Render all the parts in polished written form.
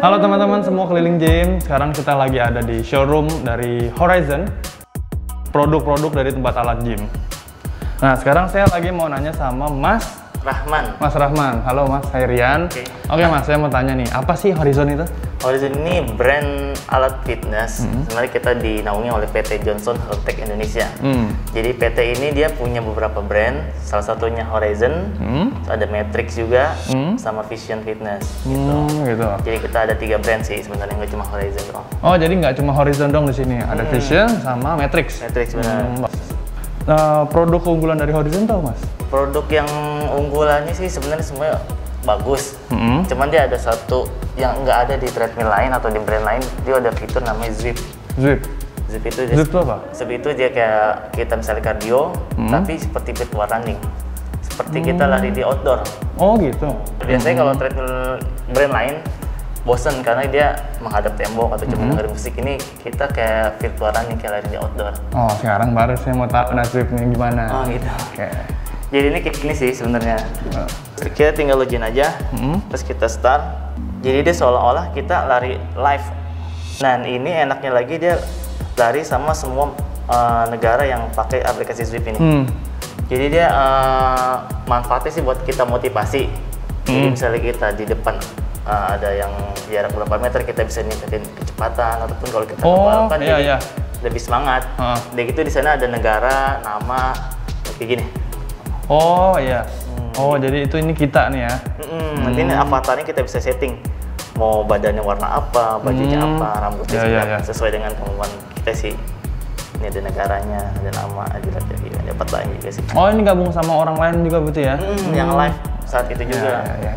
Halo teman-teman semua keliling gym. Sekarang kita lagi ada di showroom dari Horizon. Produk-produk dari tempat alat gym. Nah, sekarang saya lagi mau nanya sama Mas Rahman. Mas Rahman. Halo Mas, saya Rian. Oke Mas, saya mau tanya nih, apa sih Horizon itu? Horizon ini brand alat fitness. Sebenarnya kita dinaungi oleh PT Johnson Health Tech Indonesia. Jadi PT ini dia punya beberapa brand, salah satunya Horizon, ada Matrix juga, sama Vision Fitness. Gitu. Jadi kita ada 3 brand sih sebenarnya, nggak cuma Horizon dong. Oh, jadi nggak cuma Horizon dong di sini, ada Vision sama Matrix. Matrix benar. Produk keunggulan dari Horizon tau Mas? Produk yang unggulannya sih sebenarnya semuanya bagus. Cuman dia ada satu yang nggak ada di treadmill lain atau di brand lain, dia ada fitur namanya Zwift. Zwift itu apa? Zwift itu dia kayak kita misalnya cardio, tapi seperti virtual running. Seperti kita lari di outdoor. Oh gitu. Biasanya kalau treadmill brand lain bosen karena dia menghadap tembok atau cuma dengerin musik. Ini kita kayak virtual running, kayak lari di outdoor. Oh, sekarang baru saya mau tahu Zwiftnya gimana. Oh gitu. Oke. Jadi ini kayak gini sih sebenarnya. Kita tinggal login aja, terus kita start. Jadi dia seolah-olah kita lari live. Nah ini enaknya lagi dia lari sama semua negara yang pakai aplikasi Zwift ini. Jadi dia manfaatnya sih buat kita motivasi. Jadi misalnya kita di depan ada yang jarak berapa meter, kita bisa ningkatin kecepatan, ataupun kalau kita balapan jadi lebih semangat. Dari gitu di sana ada negara, nama, kayak gini. Oh iya. Oh jadi itu ini kita nih ya. Nanti ini avatarnya kita bisa setting. Mau badannya warna apa, bajunya apa, rambutnya sesuai dengan kemampuan kita sih. Ini ada negaranya, ada nama, ada dapat lain juga sih. Oh ini gabung sama orang lain juga betul ya? Yang live saat itu juga.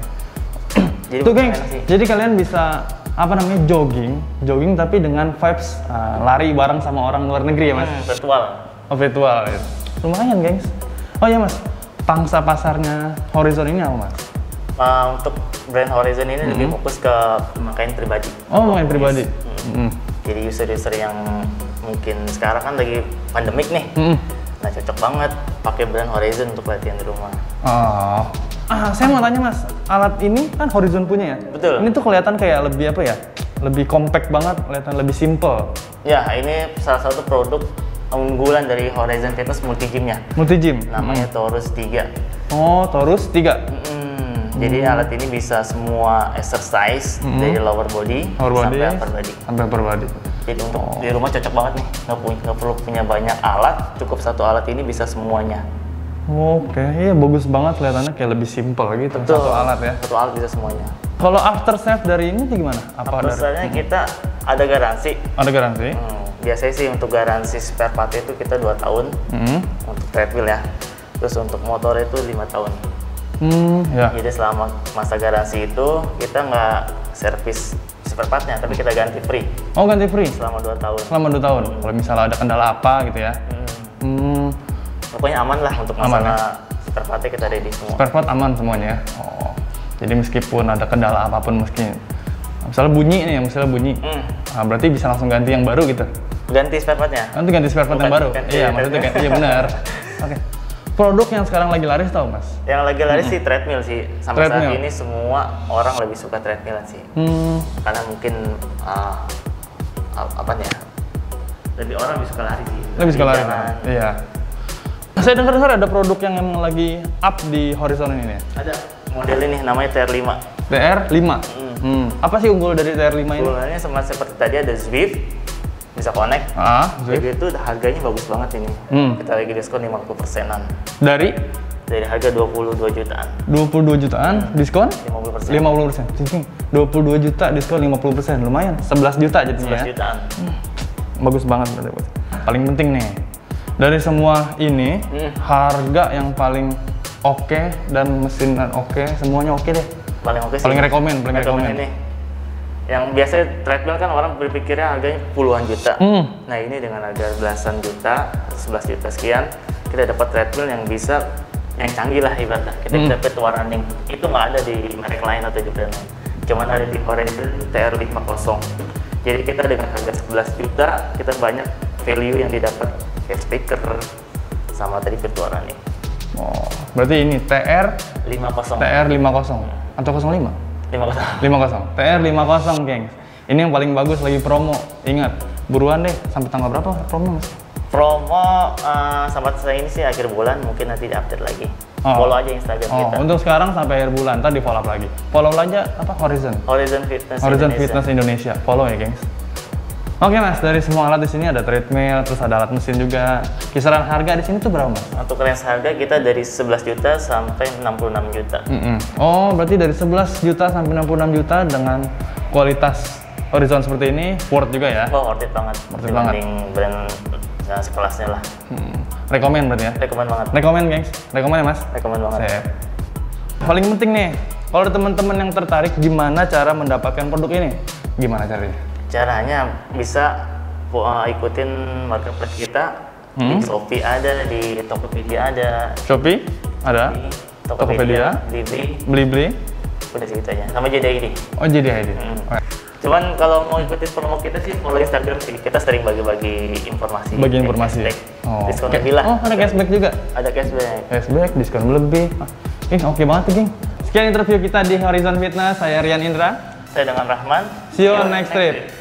Jadi tuh gengs, jadi kalian bisa apa namanya jogging tapi dengan vibes lari bareng sama orang luar negeri ya Mas? Virtual. Oh virtual ya. Lumayan gengs. Oh ya Mas, pangsa pasarnya Horizon ini apa Mas? Untuk brand Horizon ini lebih fokus ke pemakaian pribadi. Oh, pemakaian pribadi. Jadi user-user yang mungkin sekarang kan lagi pandemik nih. Nah cocok banget pakai brand Horizon untuk latihan di rumah. Oh. Saya mau tanya Mas, alat ini kan Horizon punya ya? Betul. Ini tuh kelihatan kayak lebih apa ya? Lebih compact banget, kelihatan lebih simple. Ya, ini salah satu produk unggulan dari Horizon Fitness multi-gym-nya. Multi-gym? Namanya Taurus 3. Oh, Taurus 3? Jadi alat ini bisa semua exercise dari lower body sampai upper body. Sampai upper body. Jadi untuk di rumah cocok banget nih, nggak perlu punya banyak alat, cukup satu alat ini bisa semuanya. Oke, iya bagus banget kelihatannya, kayak lebih simple gitu. Betul. Satu alat ya? Satu alat bisa semuanya. Kalau after save dari ini gimana? Biasanya kita ada garansi. Ada garansi? Biasanya sih untuk garansi spare part itu kita 2 tahun untuk treadmill ya. Terus untuk motor itu 5 tahun. Jadi selama masa garansi itu kita nggak servis spare partnya, tapi kita ganti free. Oh ganti free? Selama 2 tahun. Selama 2 tahun? Kalau misalnya ada kendala apa gitu ya? Pokoknya aman lah untuk masalah spare partnya, kita ready semua. Spare part aman semuanya ya? Oh. Jadi meskipun ada kendala apapun, misalnya bunyi nih, berarti bisa langsung ganti yang baru gitu? Ganti spare partnya? Nanti ganti spare part yang baru? Iya, maksudnya ganti, iya benar. Oke. Produk yang sekarang lagi laris tau Mas? Yang lagi laris sih treadmill sih. Sampai saat ini semua orang lebih suka treadmill sih. Karena mungkin lebih orang lebih suka lari sih. Lebih suka lari? Iya. Saya dengar ada produk yang lagi up di Horizon ini ya? Ada. Model ini namanya TR5. TR5? Apa sih unggul dari TR5 ini? Unggulannya sama seperti tadi ada Zwift, bisa connect. Zwift itu harganya bagus banget ini. Kita lagi diskon 50%-an. Dari? Dari harga 22 jutaan. 22 jutaan? Diskon? 50%. 50%. 22 juta diskon 50%. Lumayan. 11 juta jadinya 11 jutaan. Bagus banget berarti. Paling penting nih, dari semua ini, harga yang paling oke dan mesin oke, semuanya oke deh. Paling oke sih. Paling rekomen ini. Yang biasanya treadmill kan orang berpikirnya harganya puluhan juta. Nah ini dengan harga belasan juta, 11 juta sekian, kita dapat treadmill yang bisa, yang canggih lah ibaratnya. Kita dapat warning. Itu nggak ada di merek lain atau di brand lain. Cuman ada di Horizon TR50. Jadi kita dengan harga 11 juta, kita banyak value yang didapat. Kayak speaker, sama tadi virtual running. Oh, berarti ini TR50. TR50 atau 05? 5-0. TR 50, gengs. Ini yang paling bagus lagi promo. Ingat, buruan deh. Sampai tanggal berapa promo, Mas? Promo sampai saya ini sih akhir bulan, mungkin nanti di-update lagi. Follow aja Instagram kita. Untuk sekarang sampai akhir bulan, ntar di follow up lagi. Follow aja apa? Horizon Fitness Indonesia. Follow ya, gengs. Oke, Mas, dari semua alat di sini ada treadmill, terus ada alat mesin juga. Kisaran harga di sini tuh berapa, Mas? Untuk range harga kita dari 11 juta sampai 66 juta. Oh, berarti dari 11 juta sampai 66 juta dengan kualitas Horizon seperti ini, worth juga ya? Oh, worth it banget. Dibanding brand sekelasnya lah. Rekomen berarti ya? Rekomen banget. Rekomen, gengs? Rekomen ya, Mas? Rekomen banget. Sip. Paling penting nih, kalau ada teman-teman yang tertarik, gimana cara mendapatkan produk ini? Gimana caranya? Caranya bisa ikutin marketplace kita. Di Shopee ada, di Tokopedia ada. Shopee ada? Tokopedia? Blibli? Udah segitu aja. Sama JDID. Oh, JDID. Cuman kalau mau ikutin promo kita sih follow Instagram sih. Kita sering bagi-bagi informasi. Bagi informasi. Diskon lebih lah. Oh, ada cashback juga? Ada cashback. Cashback, diskon lebih. Oke banget tuh, geng. Sekian interview kita di Horizon Fitness. Saya Rian Indra. Saya dengan Rahman. See you on next trip.